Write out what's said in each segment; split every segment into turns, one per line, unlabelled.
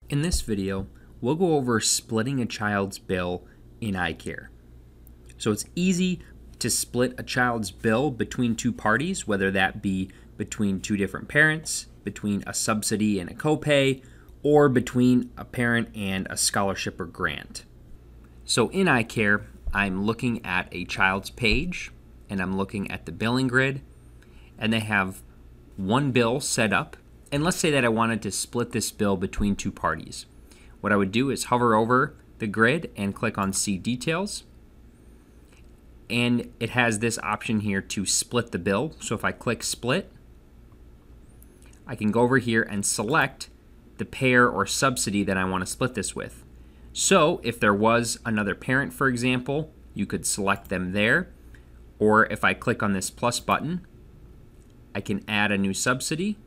In this video, we'll go over splitting a child's bill in iCare. So it's easy to split a child's bill between two parties, whether that be between two different parents, between a subsidy and a copay, or between a parent and a scholarship or grant. So in iCare, I'm looking at a child's page, and I'm looking at the billing grid, and they have one bill set up. And let's say that I wanted to split this bill between two parties. What I would do is hover over the grid and click on See Details. And it has this option here to split the bill. So if I click Split, I can go over here and select the payer or subsidy that I want to split this with. So if there was another parent, for example, you could select them there. Or if I click on this plus button, I can add a new subsidy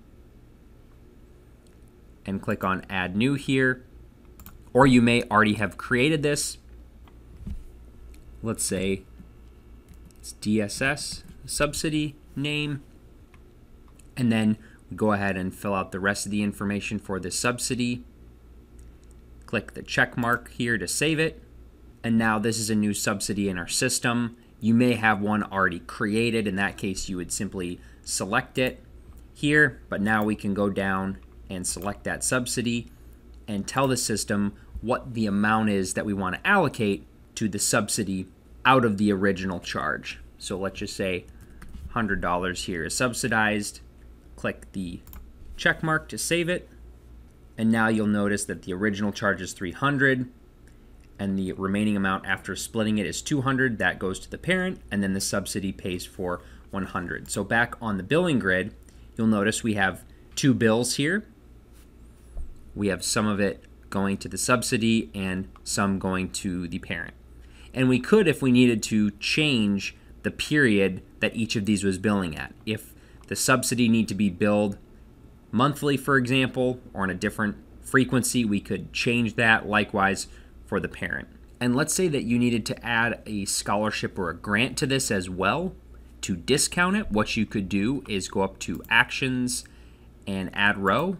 and click on Add New here. Or you may already have created this. Let's say it's DSS, subsidy name. And then we go ahead and fill out the rest of the information for the subsidy. Click the check mark here to save it. And now this is a new subsidy in our system. You may have one already created. In that case, you would simply select it here. But now we can go down and select that subsidy and tell the system what the amount is that we want to allocate to the subsidy out of the original charge. So let's just say $100 here is subsidized. Click the check mark to save it. And now you'll notice that the original charge is $300 and the remaining amount after splitting it is $200. That goes to the parent, and then the subsidy pays for $100. So back on the billing grid, you'll notice we have two bills here. We have some of it going to the subsidy and some going to the parent. And we could, if we needed to, change the period that each of these was billing at. If the subsidy need to be billed monthly, for example, or on a different frequency, we could change that likewise for the parent. And let's say that you needed to add a scholarship or a grant to this as well. To discount it, what you could do is go up to Actions and Add Row.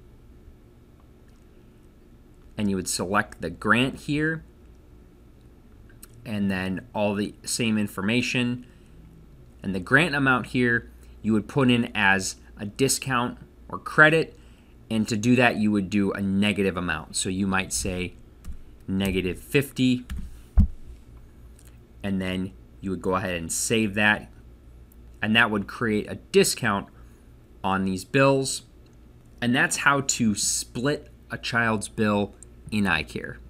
And you would select the grant here, and then all the same information. And the grant amount here, you would put in as a discount or credit. And to do that, you would do a negative amount. So you might say -50. And then you would go ahead and save that. And that would create a discount on these bills. And that's how to split a child's bill in iCare.